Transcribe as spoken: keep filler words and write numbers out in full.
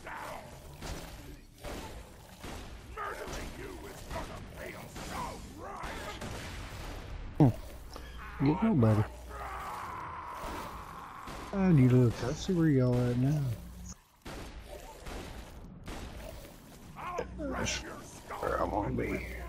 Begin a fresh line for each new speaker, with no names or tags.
Get nobody. I need to look. I see where y'all at now. That's where I want to be.